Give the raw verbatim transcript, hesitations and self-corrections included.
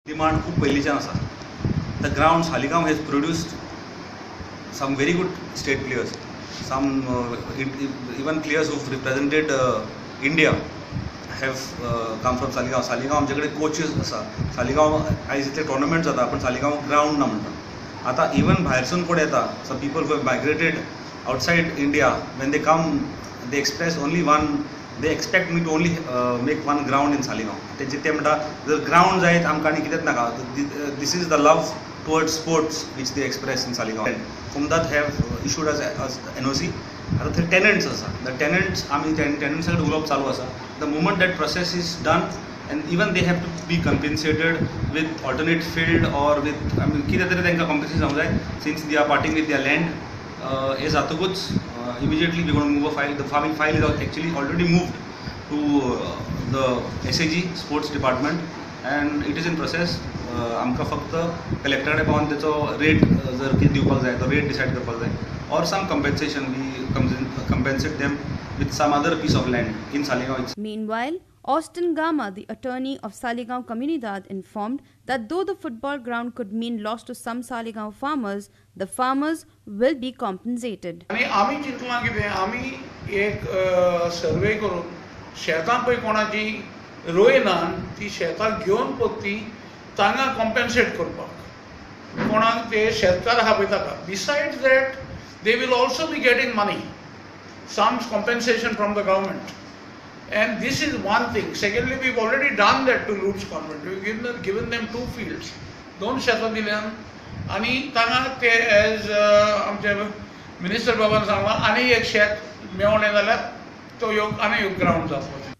Demand खूप पयलींच्यान आसा. The ground Saligao has produced some very good state players. Some uh, even players who've represented uh, India have uh, come from Saligao. Saligao आमच्याकडे coaches आसा. Saligao आयज इतले tournament जाता पण Saligao ground ना म्हणटा. आता even भायरसून कोण येता, some people who have migrated outside India, when they come they express only one, they expect me to only uh, make one ground in Saligao. तेंचे ते म्हणटा जर ग्राउंड जायत आमकां आनी कितेंच नाका. This is the love towards sports which they express in Saligao. From that have issued as, as N O C. आता थंय tenants आसा. The tenants आमी tenants कडेन उलोवप चालू आसा. The moment that process is done, and even they have to be compensated with alternate field or with I mean कितें तरी तांकां compensation जावंक जाय, since they are parting with their land. हे जातकूच immediately we are going to move a file. The farming file is actually already moved to uh, the S A G Sports Department and it is in process. आमकां फक्त collector कडेन पावन तेचो rate जर कितें दिवपाक जाय तो रेट डिसायड करपाक जाय, or some compensation we compensate them with some other piece of land in Saligao. Meanwhile, Austin Gama, the attorney of Saligao Communidade, informed that though the football ground could mean loss to some Saligao farmers, the farmers will be compensated. आणि आम्ही चिंतलां कितें, आमी एक सर्वे करून शेतां पळय कोणाची रोयनान ती शेतां घेवन पोत्ती तांकां कॉम्पेन्सेट करपाक, कोणाक ते शेतकार आहा पळय ताका. Besides that they will also be getting money, some compensation from the government. And this is one thing. Secondly, we've already done that to Lutz Convent. We've given them, given them two fields. दोन शेतां दिल्यान आनी तांकां ते as आमचे minister बाबान सांगलां आनी एक शेत मेवणें जाल्यार तो योग आनी एक ग्राउंड जातलो.